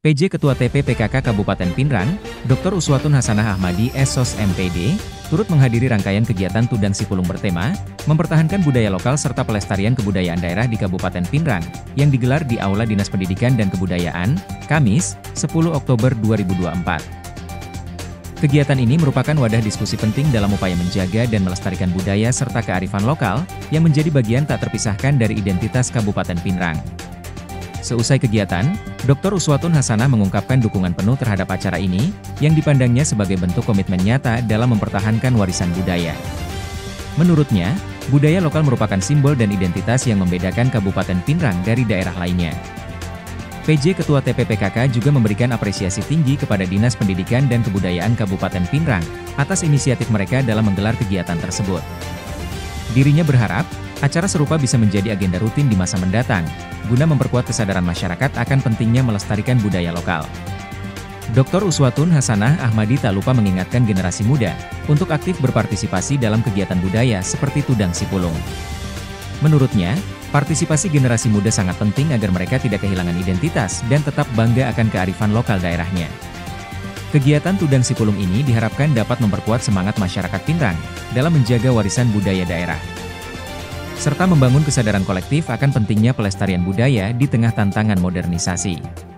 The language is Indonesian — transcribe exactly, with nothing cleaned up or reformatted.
P J Ketua T P P K K Kabupaten Pinrang, Doktor Uswatun Hasanah Ahmadi S O S M P D, turut menghadiri rangkaian kegiatan Tudang Sipulung bertema, mempertahankan budaya lokal serta pelestarian kebudayaan daerah di Kabupaten Pinrang, yang digelar di Aula Dinas Pendidikan dan Kebudayaan, Kamis, sepuluh Oktober dua ribu dua puluh empat. Kegiatan ini merupakan wadah diskusi penting dalam upaya menjaga dan melestarikan budaya serta kearifan lokal, yang menjadi bagian tak terpisahkan dari identitas Kabupaten Pinrang. Seusai kegiatan, Doktor Uswatun Hasanah mengungkapkan dukungan penuh terhadap acara ini, yang dipandangnya sebagai bentuk komitmen nyata dalam mempertahankan warisan budaya. Menurutnya, budaya lokal merupakan simbol dan identitas yang membedakan Kabupaten Pinrang dari daerah lainnya. P J Ketua T P P K K juga memberikan apresiasi tinggi kepada Dinas Pendidikan dan Kebudayaan Kabupaten Pinrang, atas inisiatif mereka dalam menggelar kegiatan tersebut. Dirinya berharap, acara serupa bisa menjadi agenda rutin di masa mendatang, guna memperkuat kesadaran masyarakat akan pentingnya melestarikan budaya lokal. Doktor Uswatun Hasanah Ahmadi tak lupa mengingatkan generasi muda, untuk aktif berpartisipasi dalam kegiatan budaya seperti Tudang Sipulung. Menurutnya, partisipasi generasi muda sangat penting agar mereka tidak kehilangan identitas dan tetap bangga akan kearifan lokal daerahnya. Kegiatan Tudang Sipulung ini diharapkan dapat memperkuat semangat masyarakat Pinrang, dalam menjaga warisan budaya daerah, serta membangun kesadaran kolektif akan pentingnya pelestarian budaya di tengah tantangan modernisasi.